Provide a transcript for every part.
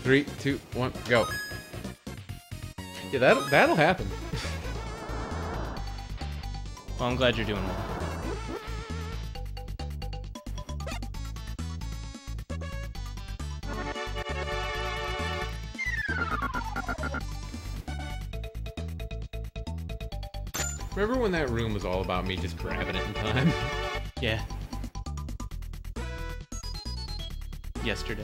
3, 2, 1, go. Yeah, that'll happen. Well, I'm glad you're doing well. Remember when that room was all about me just grabbing it in time? Yeah. Yesterday.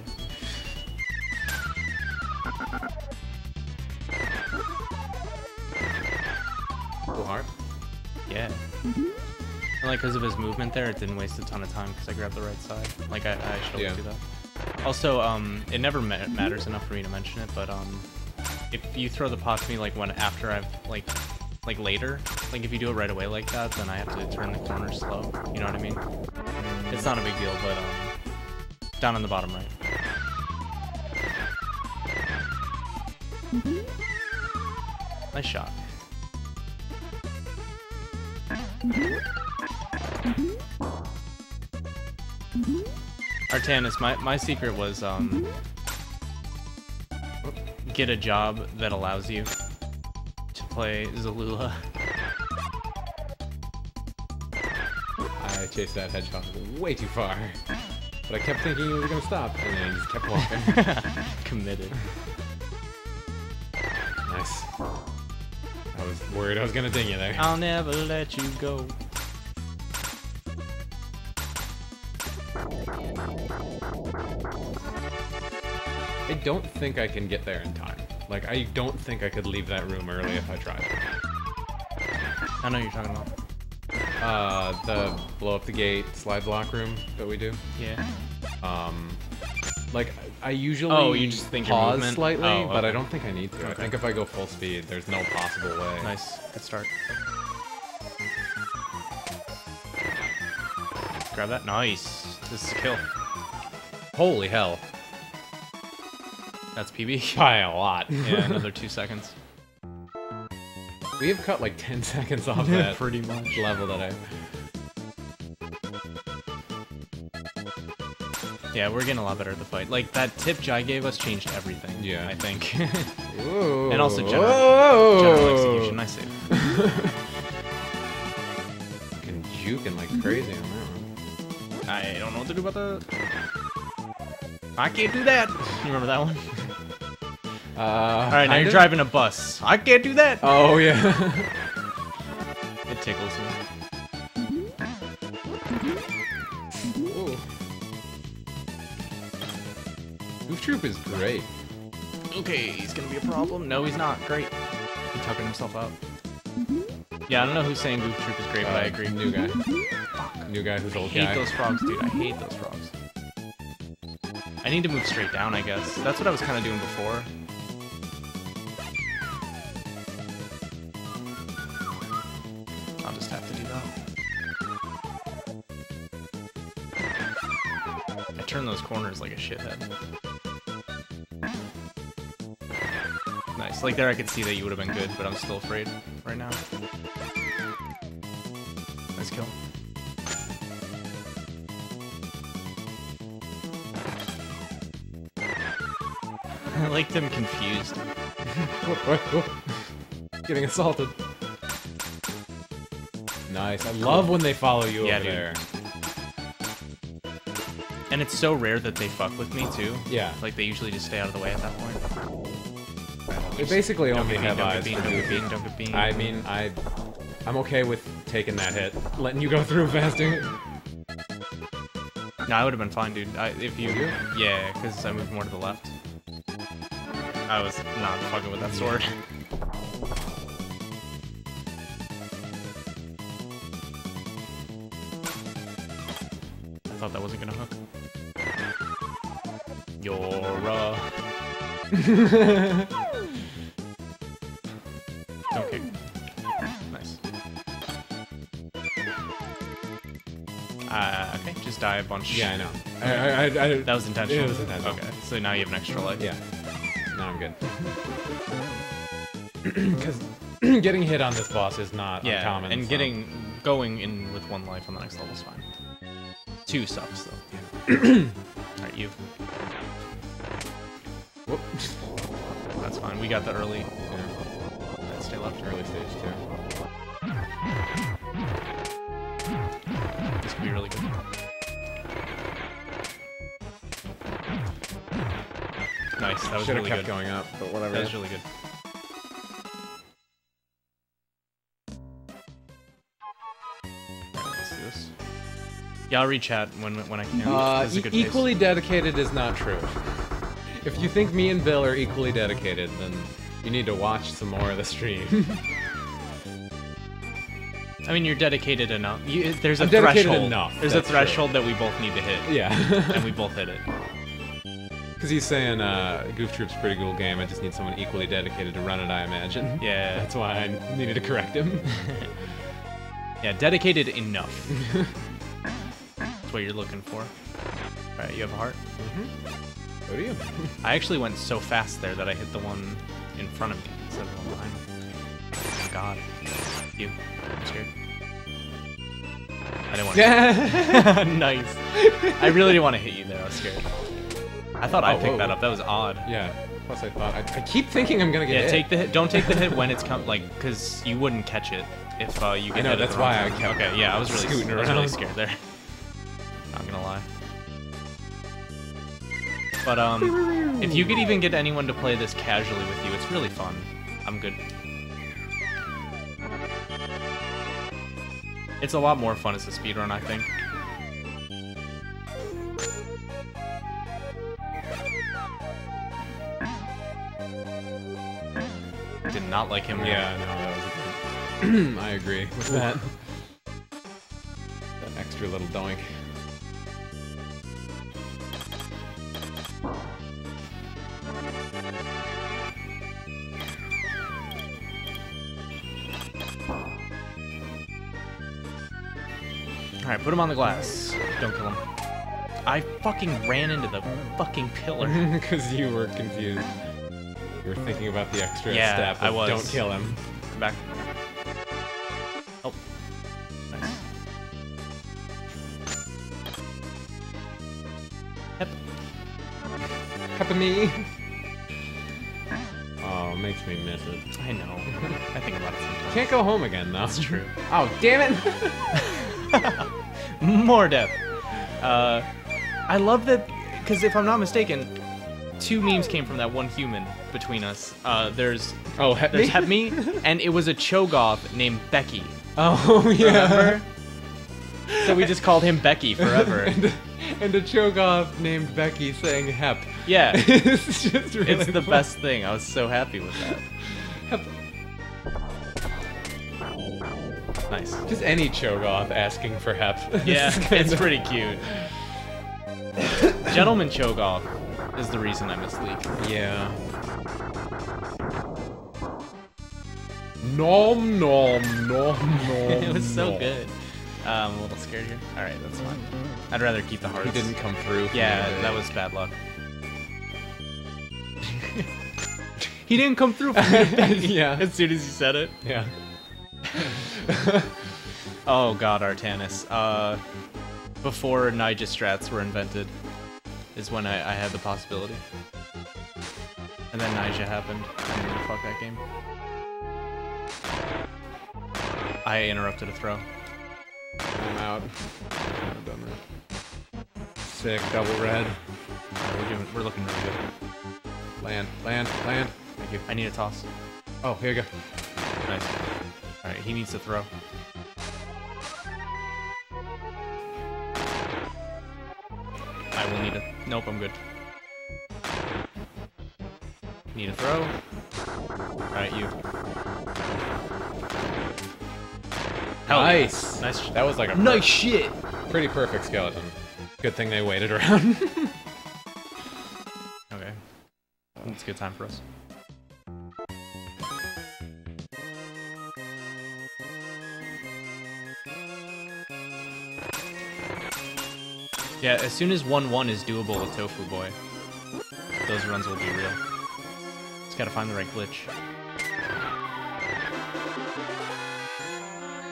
Go hard. Yeah. And like, because of his movement there, it didn't waste a ton of time because I grabbed the right side. Like, I should always do that. Also, it never matters enough for me to mention it, but if you throw the pot to me like after I've like later, like if you do it right away like that, then I have to turn the corner slow. You know what I mean? It's not a big deal, but down on the bottom right. Nice shot. Artanis, my secret was get a job that allows you to play Zalula. I chased that hedgehog way too far. But I kept thinking you were gonna stop, and then I just kept walking. Committed. Nice. I was worried I was gonna ding you there. I'll never let you go. I don't think I can get there in time. Like, I don't think I could leave that room early if I tried. I know what you're talking about. The blow up the gate slide block room that we do. Yeah. Like, I usually you just think your pause movement? slightly, Oh, but I okay. don't think I need to. I think if I go full speed, there's no possible way. Nice. Good start. Grab that. Nice. This is a kill. Holy hell. That's PB. By a lot. Yeah, another 2 seconds. We have cut like 10 seconds off that Pretty much. level that I... Yeah, we're getting a lot better at the fight. Like, that tip Jai gave us changed everything. Yeah. I think. Ooh. And also general execution, I say. Fucking juking like crazy on that one. I don't know what to do about that. I can't do that. You remember that one? Alright, now you're driving a bus. I can't do that. Oh, yeah. It tickles me. Ooh. Goof Troop is great. Okay, he's gonna be a problem. No, he's not. Great. He's tucking himself out. Yeah, I don't know who's saying Goof Troop is great, but I agree. New guy. New guy who's I old hate guy. those frogs, dude. I hate those frogs. I need to move straight down, I guess. That's what I was kind of doing before. I'll just have to do that. I turn those corners like a shithead. Nice. Like there I could see that you would have been good, but I'm still afraid right now. Nice kill. I like them confused. Getting assaulted. Nice. I love when they follow you over dude. there. And it's so rare that they fuck with me too. Yeah. Like they usually just stay out of the way at that point. They basically Don't only get bean, have don't eyes. get bean, for don't get you. bean, don't get bean. I mean, I'm okay with taking that hit, letting you go through faster. No, I would have been fine, dude. If you, Would you? yeah, because I moved more to the left. I was not fucking with that sword. I thought that wasn't gonna hook. Don't kick. Nice. Okay, just die a bunch. Yeah, I know. That was intentional? It was intentional. Okay, so now you have an extra life. Yeah. Now I'm good. Because getting hit on this boss is not uncommon. And so. going in with 1 life on the next level is fine. 2 sucks though. Alright, you. Whoop. That's fine. We got the early. Yeah. Let's stay left. Early stage too. This could be really good. Nice. That was Should have really kept good. going up, but whatever. That was really good. Alright, let's do this. Yeah, I'll read chat when I can. This is a good pace. Equally dedicated is not true. If you think me and Bill are equally dedicated, then you need to watch some more of the stream. I mean, you're dedicated enough. There's a I'm dedicated threshold. enough, There's a that's threshold that we both need to hit. Yeah. And we both hit it. Because he's saying Goof Troop's a pretty cool game, I just need someone equally dedicated to run it, I imagine. Yeah. That's why I needed to correct him. Yeah, dedicated enough. That's what you're looking for. Alright, you have a heart? Mm-hmm. So do you. I actually went so fast there that I hit the one in front of me instead of the one behind me. Oh god. You. I'm scared. I didn't want to. Nice. I really didn't want to hit you there. I was scared. I thought I picked that up. That was odd. Yeah. Plus I thought I keep thinking I'm gonna get hit. Yeah, take the hit. Don't take the hit when it's because you wouldn't catch it if you get I know, hit. that's why I kept Okay, yeah, I was really scooting I was really around. scared there. Not gonna lie. But if you could even get anyone to play this casually with you, it's really fun. I'm good. It's a lot more fun as a speedrun, I think. Did not like him. Yeah, no, that was a good. I agree with that. That extra little doink. Alright, put him on the glass. Don't kill him. I fucking ran into the fucking pillar. Because you were confused. You were thinking about the extra Yeah, step of I was. don't kill him. Come back. Oh. Nice. Yep. Cup of me. Oh, makes me miss it. I know. I think about it sometimes. Can't go home again, though. That's true. Oh, damn it! More death. I love that, because if I'm not mistaken, 2 memes came from that one human between us. There's Hep Me, and it was a Cho'Gath named Becky. Oh, yeah. Remember? So we just called him Becky forever. and a Cho'Gath named Becky saying Hep. Yeah. It's just really It's the fun. best thing. I was so happy with that. Hep. Nice. Just any Cho'Gath asking for Hep. Yeah, it's pretty cute. Gentleman Cho'Gath is the reason I missed Leak. Yeah. Nom nom nom nom. It was so nom. good. I'm a little scared here. Alright, that's fine. I'd rather keep the hearts. He didn't come through. Yeah, that was bad luck. He didn't come through for me. Yeah. As soon as you said it. Yeah. Oh god, Artanis. Before Nija strats were invented is when I had the possibility. And then Nija happened. I knew to fuck that game. I interrupted a throw. I'm out. I've done that. Sick, double red. We're looking really good. Land, land, land. Thank you. I need a toss. Oh, here you go. Nice. Alright, he needs to throw. I will need a... Nope, I'm good. Need a throw. Alright, you. Hell Nice. Nice. That was like a Nice shit. pretty perfect skeleton. Good thing they waited around. Okay. It's a good time for us. Yeah, as soon as 1-1 is doable with Tofu Boy, those runs will be real. Just gotta find the right glitch.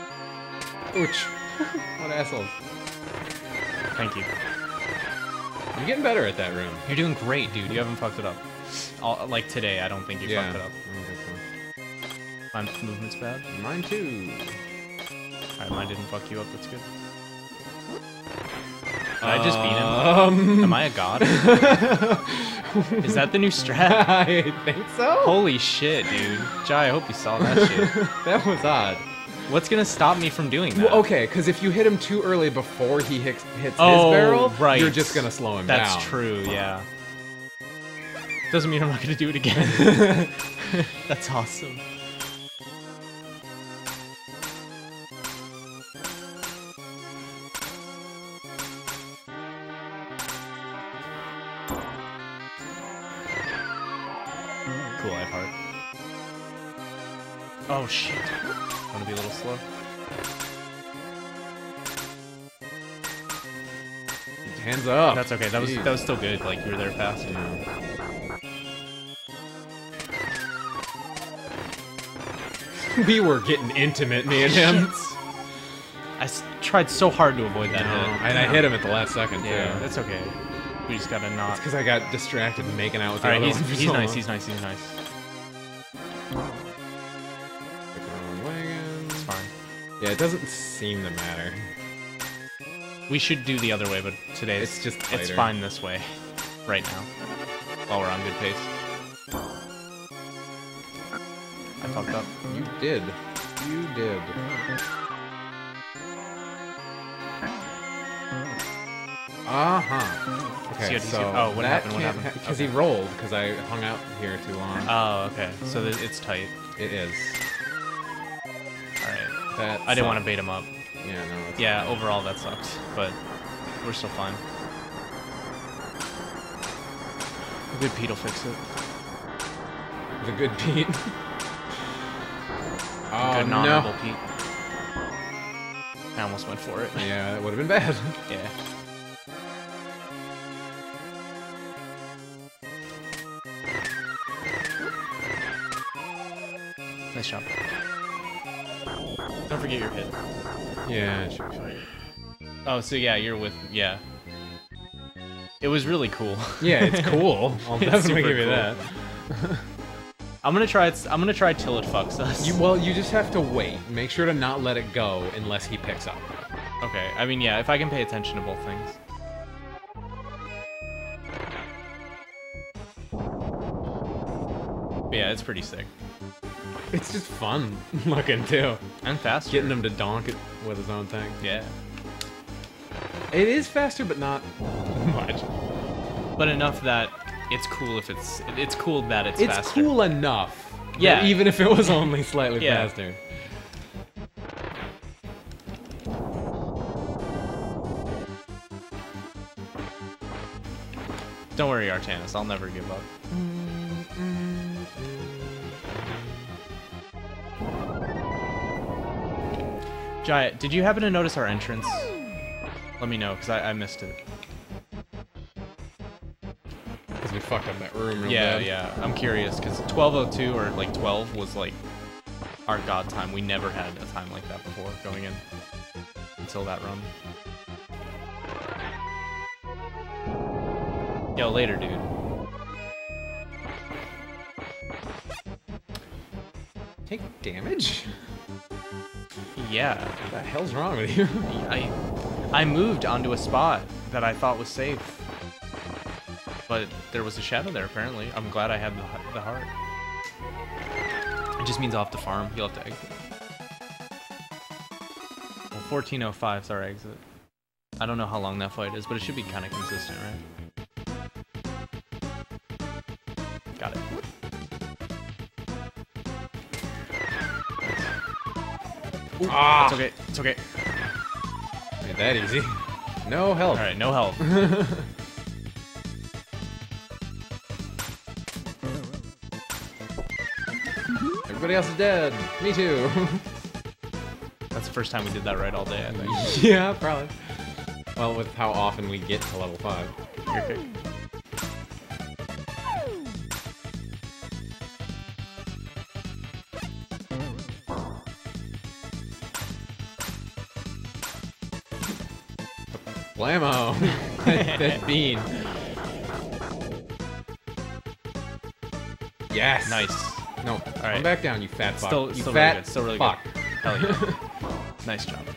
Ouch. What assholes. Thank you. You're getting better at that room. You're doing great, dude. You haven't fucked it up. Like today, I don't think you fucked it up. I don't think so. My movement's bad. Mine too. Alright, mine didn't fuck you up. That's good. Did I just beat him? Am I a god? Is that the new strat? I think so. Holy shit, dude. Jai, I hope you saw that shit. That was odd. What's gonna stop me from doing that? Well, okay, because if you hit him too early before he hits his barrel, right. you're just gonna slow him down. That's true, yeah. Doesn't mean I'm not gonna do it again. That's awesome. Cool, I have heart. Oh shit. Wanna be a little slow? Hands up. That's okay. That was still good. Like you were there fast. Yeah. We were getting intimate, me and him. I tried so hard to avoid that hit. And I hit him at the last second, Yeah, too. that's okay. We just gotta not. It's because I got distracted making out with the Alright, other one for he's so nice, long. he's nice. Pick the wrong way again. It's fine. Yeah, it doesn't seem to matter. We should do the other way, but today It's just it's tighter. fine this way. Right now. While we're on good pace. I fucked up. You did. You did. Uh-huh. Okay, See, so oh, what happened? What happened? Because he rolled, because I hung out here too long. Oh, okay. So it's tight. It is. Alright. That I didn't want to sucked. bait him up. Yeah, no. That's Yeah, fine. overall that sucked, but we're still fine. A good Pete will fix it. The good Pete. Oh, Good no. non-honorable Pete. I almost went for it. Yeah, that would have been bad. Yeah. Nice job. Don't forget your hit. Yeah, it should be fine. Oh, so yeah, you're with yeah. It was really cool. Yeah, it's cool. I'll It's definitely super give you cool. that. I'm gonna try it. I'm gonna try till it fucks us. Well, you just have to wait. Make sure to not let it go unless he picks up. Okay. I mean, yeah. If I can pay attention to both things. But yeah, it's pretty sick. It's just fun looking too. And faster. Getting him to donk it with his own thing. Yeah. It is faster, but not much. But enough that it's cool if it's cool that it's faster. It's cool enough. Yeah. that even if it was only slightly Yeah. faster. Don't worry, Artanis. I'll never give up. Jai, did you happen to notice our entrance? Let me know, because I missed it. Because we fucked up that room real Yeah, bad. yeah. I'm curious, because 12:02 or like 12 was like our god time. We never had a time like that before going in until that run. Yo, later, dude. Take damage? Yeah. What the hell's wrong with you? I moved onto a spot that I thought was safe. But there was a shadow there, apparently. I'm glad I had the heart. It just means I'll have to farm. You'll have to exit. Well, 14:05 is our exit. I don't know how long that fight is, but it should be kind of consistent, right? Got it. Ooh, Ah! It's okay. It's okay. Made that easy. No help. Alright, no help. Everybody else is dead. Me too. That's the first time we did that right all day, I think. Yeah, probably. Well, with how often we get to level 5. You're okay. Blammo! that bean. Yes. Nice. No. All right. Come back down, you fat fuck. Still you really fat good. Still really fuck. good. Hell yeah. Nice job.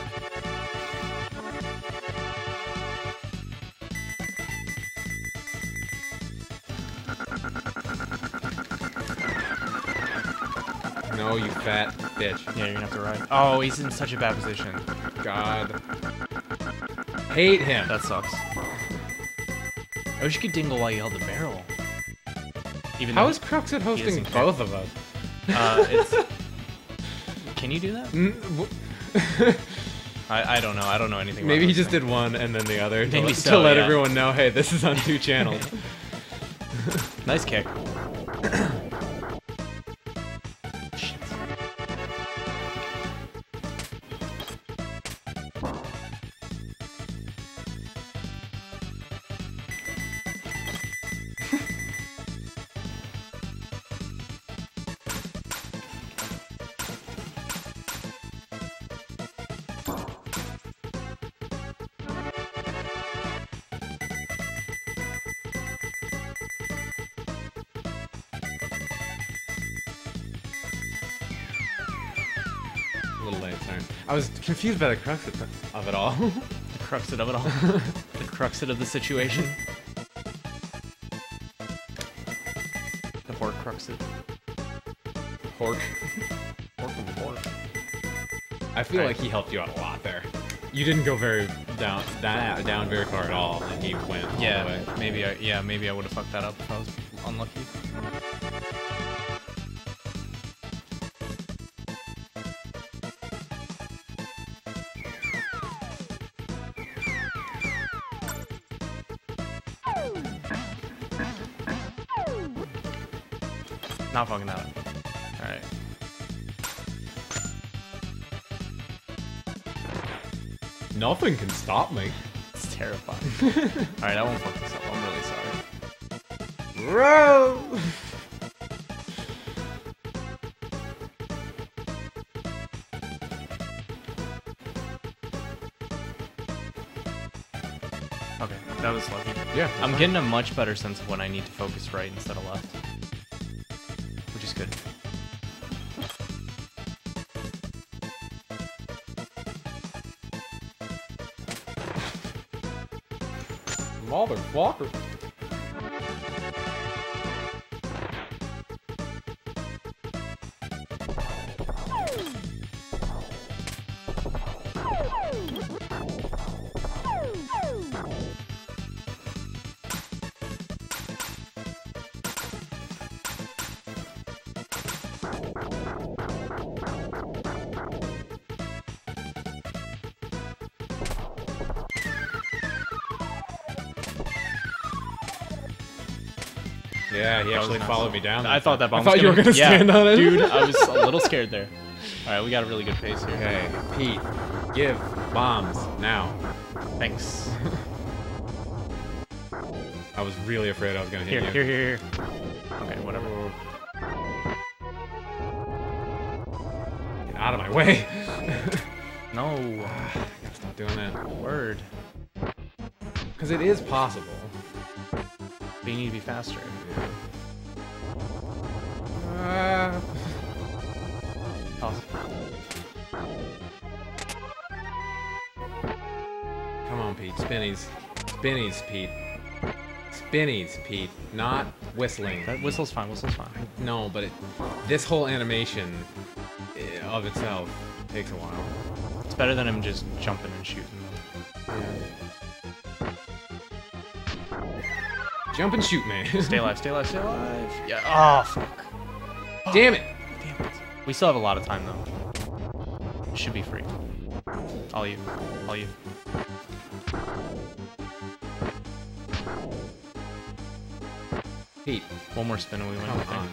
No, you fat bitch. Yeah, you're gonna have to ride. Oh, he's in such a bad position. God. Hate him. That sucks. I wish you could dingle while you held the barrel. Even How though is Cruxit hosting doesn't care. both of us? It's... Can you do that? I don't know. I don't know anything about Maybe he this just thing. did one and then the other Maybe to so, let yeah. everyone know, hey, this is on 2 channels. Nice kick. Shit. A little late, sorry. I was confused by the crux of it all. The cruxit of it all. The cruxit of the situation. The hork cruxit. Hork. Hork of hork. I feel Alright. like he helped you out a lot there. You didn't go very down very far at all, and he went all the Yeah, way. maybe I would have fucked that up if I was unlucky. Not fucking that up. Alright. Nothing can stop me. It's terrifying. Alright, I won't fuck this up. I'm really sorry. Bro! Okay, that was lucky. Yeah. I'm getting a much better sense of when I need to focus right instead of left. Which is good. Motherfucker. Yeah, he actually nice. followed me down. I thought that bomb I thought was you were gonna yeah, stand on it. Dude, I was a little scared there. Alright, we got a really good pace here. Okay, Pete, give bombs now. Thanks. I was really afraid I was gonna hit Here, you. here. Okay, whatever. Get out of my way. No. Gotta stop doing that. Word. Because it is possible. But you need to be faster. Possible. Come on, Pete. Spinnies. Spinnies, Pete. Spinnies, Pete. Not whistling. That whistle's fine, whistle's fine. No, but this whole animation of itself takes a while. It's better than him just jumping and shooting. Jump and shoot, man. Stay alive, stay alive, stay alive. Yeah. Oh, fuck. Damn it. Damn it. We still have a lot of time, though. It should be free. All you. All you. Pete. One more spin and we win. Come on.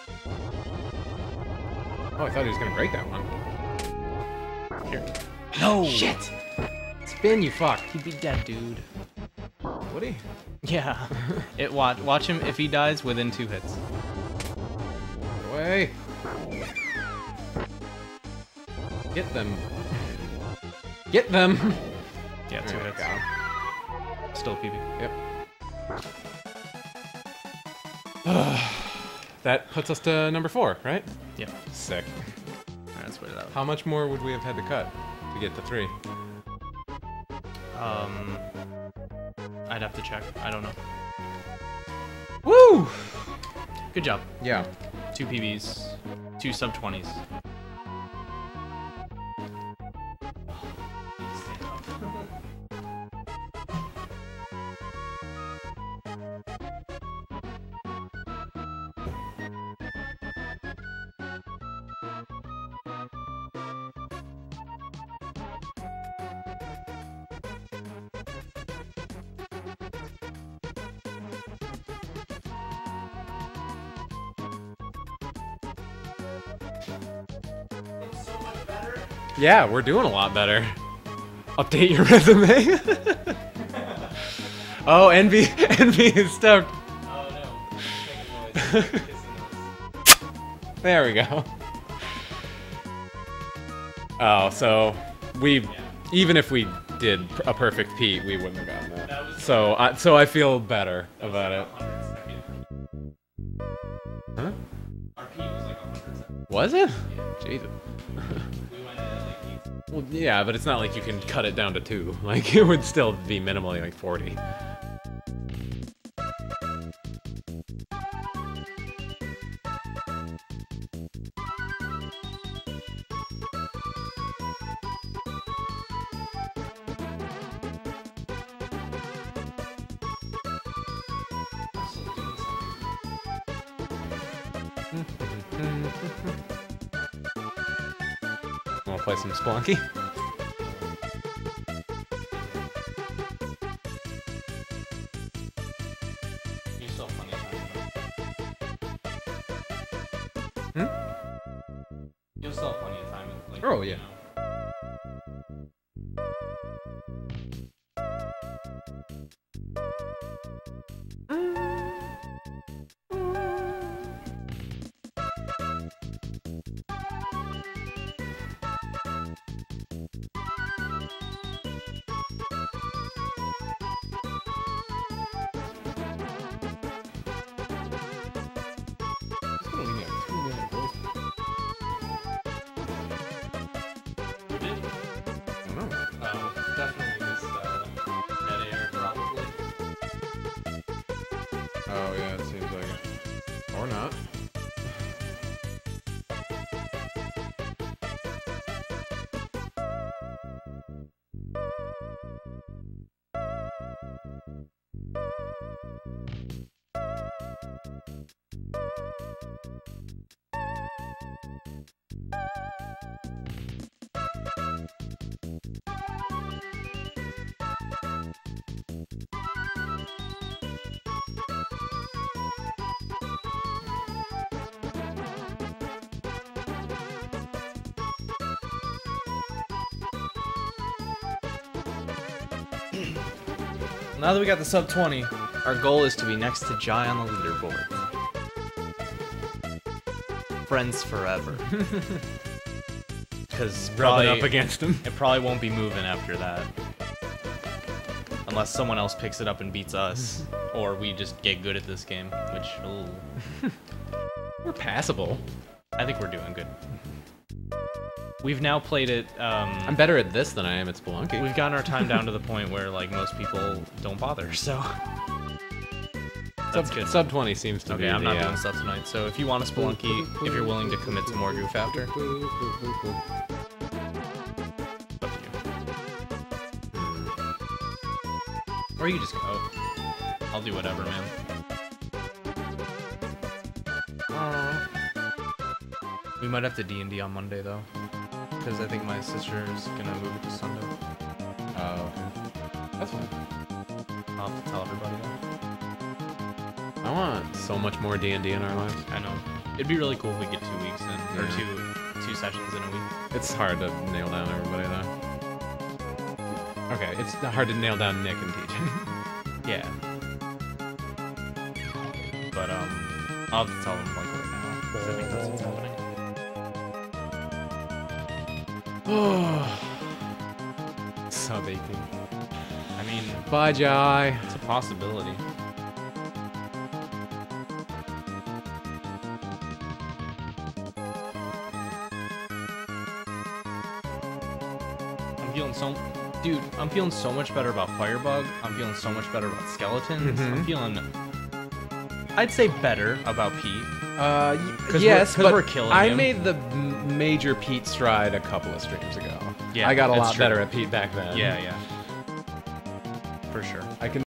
Oh, I thought he was gonna break that one. Here. No! Shit! Spin, you fuck. He'd be dead, dude. Would he? Yeah. Watch him if he dies within 2 hits. Away. Get them. Get them! Yeah, 2 There we hits. go. Still PB. Yep. That puts us to number 4, right? Yep. Sick. Alright, let's wait it out. How much more would we have had to cut to get to 3? I'd have to check. I don't know. Woo! Good job. Yeah. 2 PBs, 2 sub-20s. Yeah, we're doing a lot better. Update your resume. Oh, Envy is stoked. Oh no. There we go. Oh, so even if we did a perfect Pete, we wouldn't have gotten that. So I feel better about it. Huh? Our Pete was like 100. Was it? Jesus. Well, yeah, but it's not like you can cut it down to 2. Like, it would still be minimally like 40. Wanna play some Spelunky? You still have plenty of time. Hmm? You'll still have plenty of time. Like, Oh, yeah. You know. Definitely this net air, probably. Oh yeah, it seems like it. Or not. Now that we got the sub 20, our goal is to be next to Jai on the leaderboard. Friends forever. Because Rubbing up against him. it probably won't be moving after that. Unless someone else picks it up and beats us. Or we just get good at this game, which, ooh. We're passable. I think we're doing good. We've now played it, I'm better at this than I am at Spelunky. we've gotten our time down to the point where, like, most people don't bother, so... That's good. Sub 20 seems to be Okay, I'm the, not doing stuff tonight, so if you want a Spelunky, if you're willing to commit to more Goof after, up to you. Or you just go. I'll do whatever, man. We might have to D&D on Monday, though. Because I think my sister is gonna move it to Sunday. Oh, okay. That's fine. I'll have to tell everybody that. I want so much more D&D in our lives. I know. It'd be really cool if we get 2 weeks in, or two sessions in a week. It's hard to nail down everybody, though. Okay, it's hard to nail down Nick and TJ. Yeah. But, I'll have to tell them, like, right now. Because I think that's what's happening. Sub 18. I mean, Bye, Jai. it's a possibility. Dude, I'm feeling so much better about Firebug. I'm feeling so much better about Skeletons. I'm feeling, I'd say, better about Pete. Yes, but we're killing I him. made the major Pete stride a couple of streams ago. Yeah, I got a that's lot true. better at Pete back then. Yeah, for sure. I can